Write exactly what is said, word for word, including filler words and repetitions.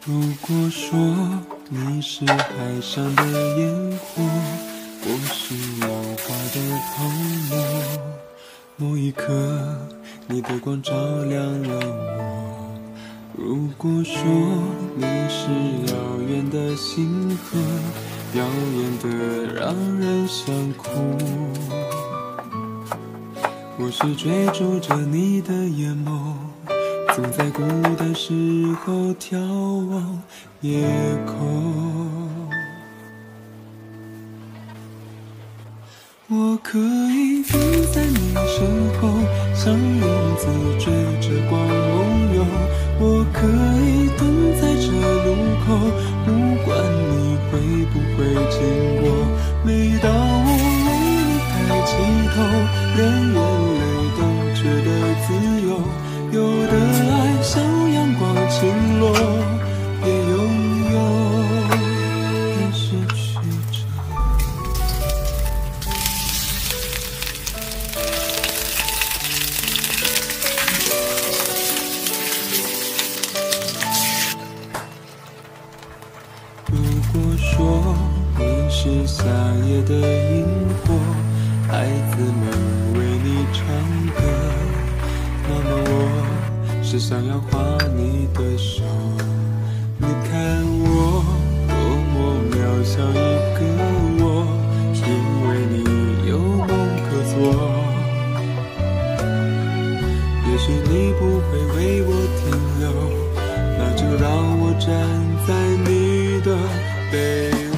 如果说你是海上的烟火，我是浪花的泡沫，某一刻你的光照亮了我。如果说你是遥远的星河，耀眼的让人想哭，我是追逐着你的眼眸，总在孤单时候眺望夜空。我可以跟在你身后，像影子追着光梦游。我可以等在这路口，不管你会不会经过。每当我为你抬起头，连眼泪都觉得自由。有的爱像阳光倾落，也拥有，也失去着。如果说你是夏夜的萤火，孩子们为你唱歌，那么我是想要画你的手。你看我多么渺小一个我，因为你有梦可做。也许你不会为我停留，那就让我站在你的背后。